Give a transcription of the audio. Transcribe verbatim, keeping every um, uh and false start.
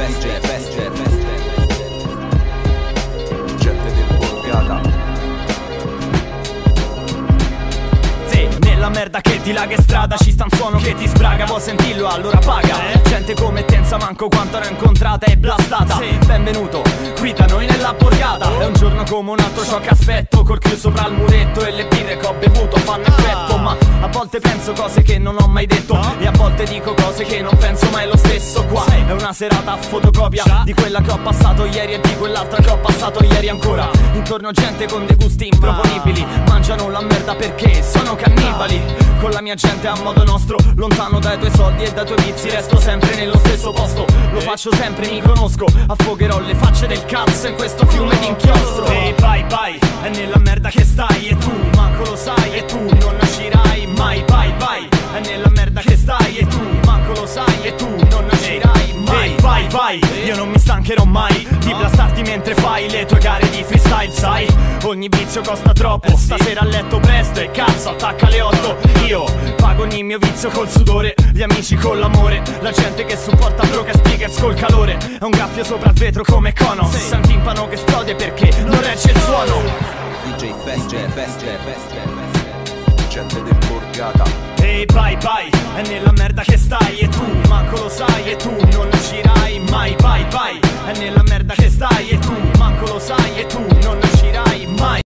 feste, feste, feste. Gente del borgata. Sì, nella merda che dilaga in strada ci sta un suono che ti sbraga. Vuoi sentirlo? Allora paga. eh? Gente come te non sa manco quanto ne ho incontrata e blastata. Sì. Benvenuto qui da noi nella borgata. È un giorno come un altro ciò che aspetto, col chiuso sopra il muretto e le birre che ho bevuto fanno effetto. Ma a volte penso cose che non ho mai detto, e a volte dico cose che non penso mai lo stesso. Qua è una serata a fotocopia di quella che ho passato ieri e di quell'altra che ho passato ieri ancora. Intorno gente con dei gusti improponibili, mangiano la merda perché sono cannibali. Con la mia gente a modo nostro, lontano dai tuoi soldi e dai tuoi vizi, resto sempre nello stesso posto. Lo faccio sempre, mi conosco, affogherò le facce del cazzo in questo fiume d'inchiostro. Ehi, vai, vai, è nella merda che stai e tu manco lo sai, e tu non nascerai mai. Vai, vai, è nella merda che stai e tu manco lo sai, e tu non nascerai mai. Vai, vai, io non mi stancherò mai di blastarti mentre fai le tue gare di freestyle, sai? Ogni vizio costa troppo, stasera a letto presto e cazzo attacca alle otto. Io pago ogni mio vizio col sudore, gli amici con l'amore, la gente che supporta broke speakers col calore. È un graffio sopra il vetro come Conos, senti timpano che esplode perché non regge il suono. D J feste, feste, feste, feste. Gente del borgata. Ehi, vai, vai, è nella merda che stai e tu manco lo sai, e tu non uscirai mai. Vai, vai, è nella merda che stai e tu manco lo sai, e tu non uscirai mai.